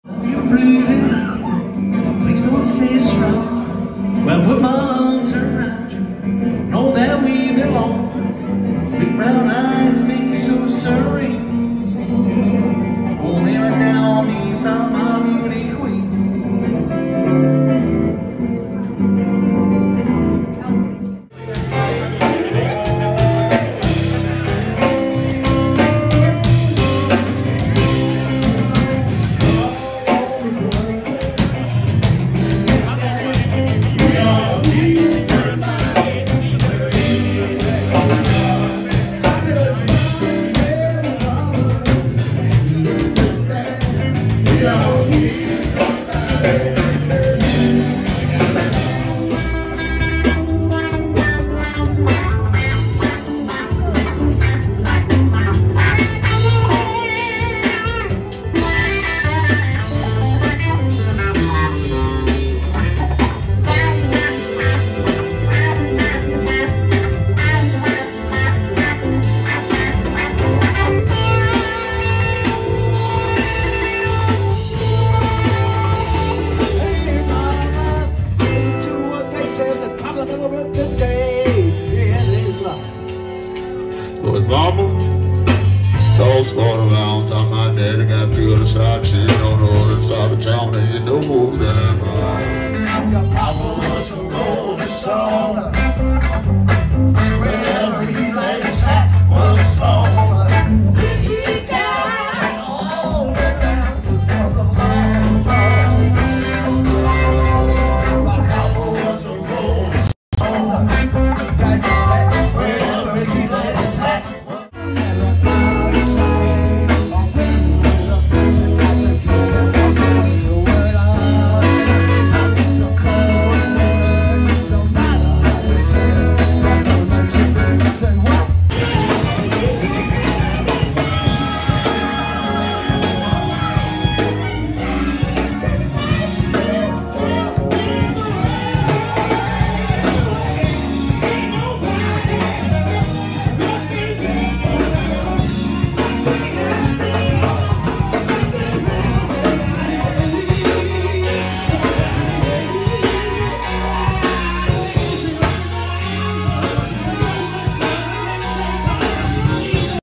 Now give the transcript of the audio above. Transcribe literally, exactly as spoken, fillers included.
If you're breathing, please don't say it's wrong. Well, put my arms around you, know that we belong. Those big brown eyes make you so serene. Hold me right down, knees on my beauty queen. With mama, dogs going around, talking my daddy got the other side, she on the other side of town, and you don't move that. Your papa was a rolling stone.